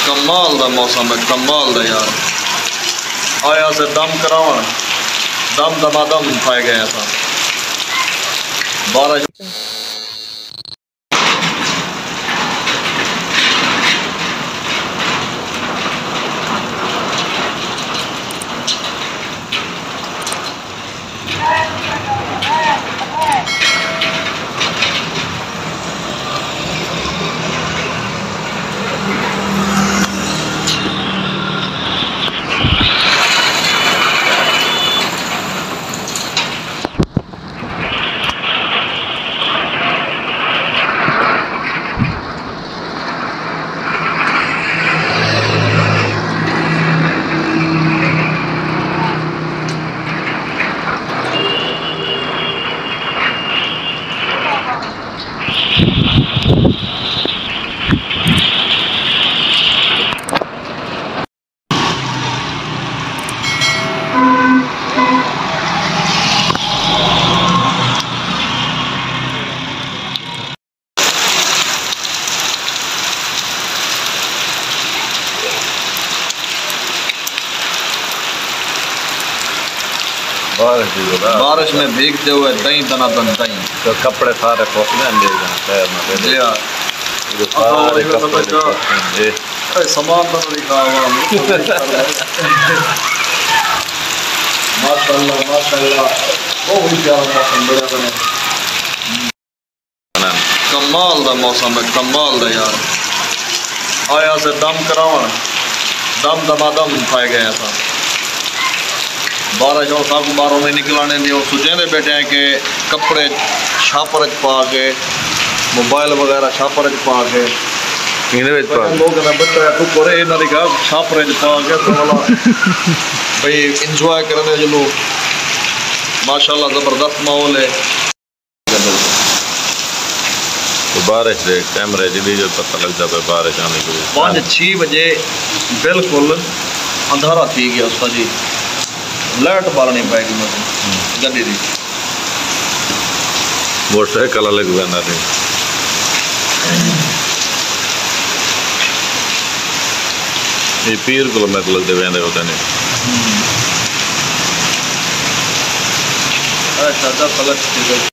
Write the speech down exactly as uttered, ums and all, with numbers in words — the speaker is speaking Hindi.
कमाल दा मौसम है, कमाल दा यार। आया से दम करावन, दम दमादम पाए गए था बारह। बारिश में भीगते हुए दही तना दन दही तो कपड़े सारे पोखने ले यार सारे कपड़े सामान तो माशाल्लाह माशाल्लाह बहुत ही प्यारा मौसम बढ़िया बने। कमाल दा मौसम है, कमाल दा यार। आया से दम करावन, दम दमादम पाए गए था बारह जो सब बारों में निकलाने दी और सुचेंदे बैठे हैं कि कपड़े छापर पा के मोबाइल वगैरह छापर पा के लोग बच्चा टुकरे इन्होंने कहा छापर पा के तो वाला भाई इंजॉय करने जो लोग माशाल्लाह ज़बरदस्त माहौल है। तो बारिश दे कैमरे जी जो पता लगता है बारिश आने को पाँच छः बजे बिल्कुल अंधारा थी गया उसका जी, लाइट बालनी पाएगी मुझे गड्डी दी मोटरसाइकिल अलग बना रही ये पीर किलोमीटर लगते वेंदे होते ने अच्छा दस अलग